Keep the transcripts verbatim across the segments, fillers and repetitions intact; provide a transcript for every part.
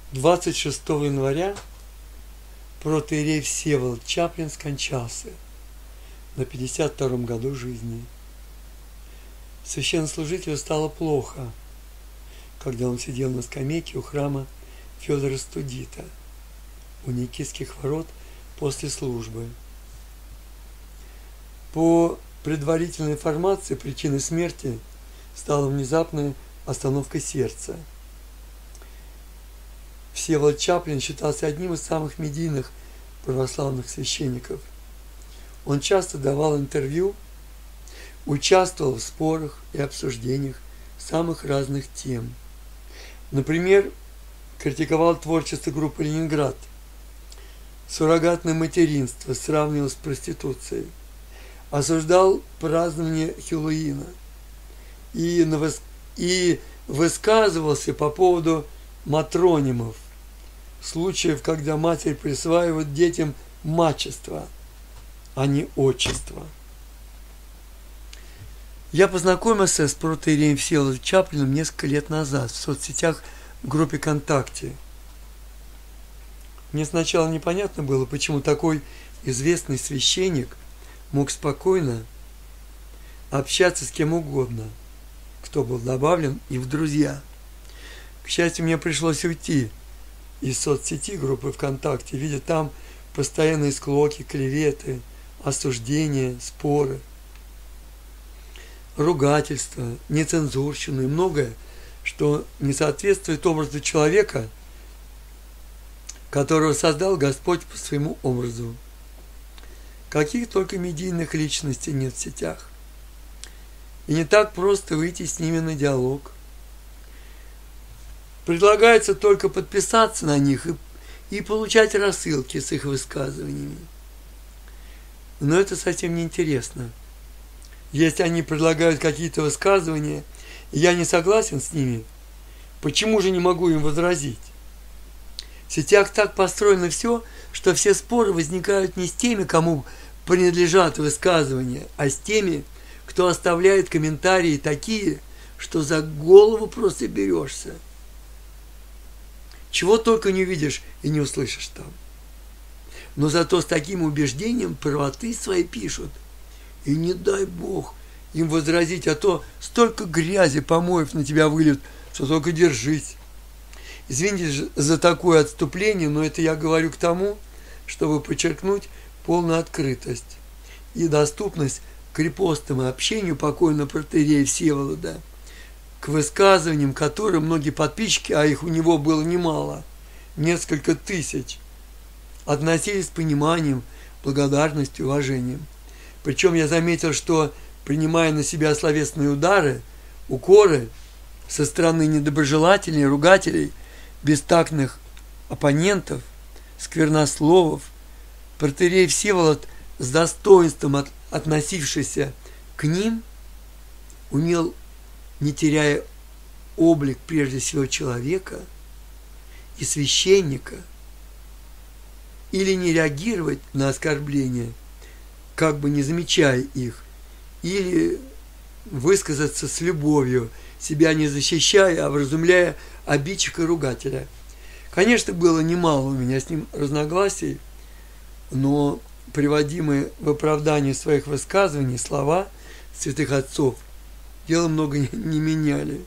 двадцать шестого января протоиерей Всеволод Чаплин скончался на пятьдесят втором году жизни. Священнослужителю стало плохо, когда он сидел на скамейке у храма Федора Студита у Никитских ворот после службы. По предварительной информации, причиной смерти стала внезапная остановка сердца. Всеволод Чаплин считался одним из самых медийных православных священников. Он часто давал интервью, участвовал в спорах и обсуждениях самых разных тем. Например, критиковал творчество группы «Ленинград», суррогатное материнство сравнивал с проституцией, осуждал празднование Хэллоуина и, и высказывался по поводу матронимов, случаев, когда матерь присваивает детям мачество, а не отчество. Я познакомился с протоиереем Всеволодом Чаплиным несколько лет назад в соцсетях в группе ВКонтакте. Мне сначала непонятно было, почему такой известный священник мог спокойно общаться с кем угодно, кто был добавлен и в друзья. К счастью, мне пришлось уйти из соцсети группы ВКонтакте, видя там постоянные склоки, клеветы, осуждения, споры, ругательства, нецензурщину и многое, что не соответствует образу человека, которого создал Господь по своему образу. Каких только медийных личностей нет в сетях. И не так просто выйти с ними на диалог. Предлагается только подписаться на них и, и получать рассылки с их высказываниями. Но это совсем не интересно. Если они предлагают какие-то высказывания, и я не согласен с ними, почему же не могу им возразить? В сетях так построено все, что все споры возникают не с теми, кому принадлежат высказывания, а с теми, кто оставляет комментарии такие, что за голову просто берешься. Чего только не увидишь и не услышишь там. Но зато с таким убеждением правоты свои пишут. И не дай Бог им возразить, а то столько грязи, помоев на тебя выльют, что только держись. Извините за такое отступление, но это я говорю к тому, чтобы подчеркнуть полную открытость и доступность к репостам и общению покойного протоиерея Всеволода, к высказываниям, которые многие подписчики, а их у него было немало, несколько тысяч, относились с пониманием, благодарностью, уважением. Причем я заметил, что, принимая на себя словесные удары, укоры со стороны недоброжелателей, ругателей, бестактных оппонентов, сквернословов, протоиерей Всеволод, с достоинством от, относившийся к ним, умел, не теряя облик прежде всего человека и священника, или не реагировать на оскорбления, как бы не замечая их, или высказаться с любовью, себя не защищая, а вразумляя обидчика и ругателя. Конечно, было немало у меня с ним разногласий, но приводимые в оправдании своих высказываний слова святых отцов дело много не меняли.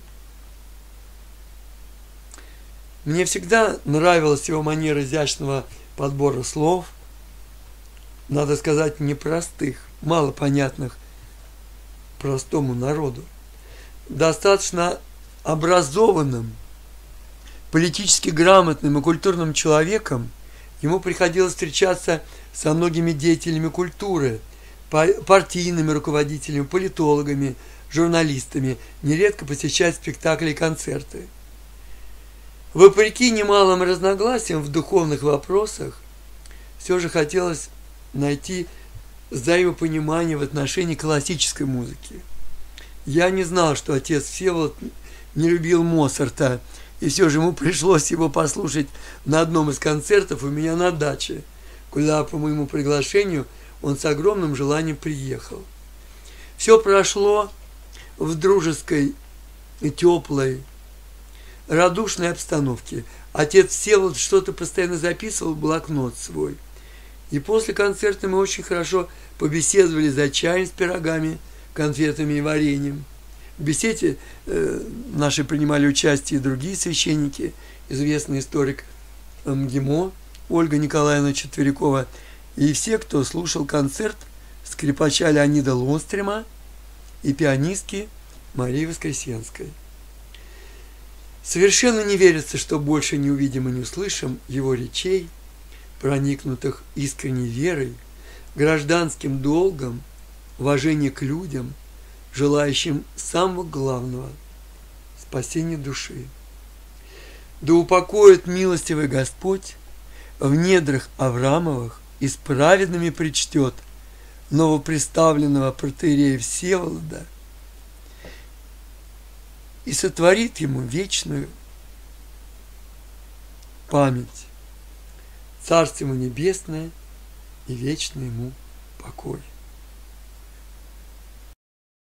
Мне всегда нравилась его манера изящного подбора слов, надо сказать, непростых, малопонятных простому народу. Достаточно образованным, политически грамотным и культурным человеком ему приходилось встречаться со многими деятелями культуры, партийными руководителями, политологами, журналистами, нередко посещать спектакли и концерты. Вопреки немалым разногласиям в духовных вопросах, все же хотелось найти взаимопонимание в отношении классической музыки. Я не знал, что отец Всеволод не любил Моцарта, и все же ему пришлось его послушать на одном из концертов у меня на даче, куда по моему приглашению он с огромным желанием приехал. Все прошло в дружеской и теплой, радушной обстановке. Отец Всеволод что-то постоянно записывал в блокнот свой. И после концерта мы очень хорошо побеседовали за чаем с пирогами, конфетами и вареньем. В беседе э, наши принимали участие и другие священники, известный историк МГИМО Ольга Николаевна Четверякова, и все, кто слушал концерт, скрипача Леонида Лонстрима и пианистки Марии Воскресенской. Совершенно не верится, что больше не увидим и не услышим его речей, проникнутых искренней верой, гражданским долгом, уважением к людям, желающим самого главного – спасения души. Да упокоит милостивый Господь в недрах Авраамовых и с праведными причтет новоприставленного протоиерея Всеволода и сотворит ему вечную память. Царство ему небесное и вечный ему покой.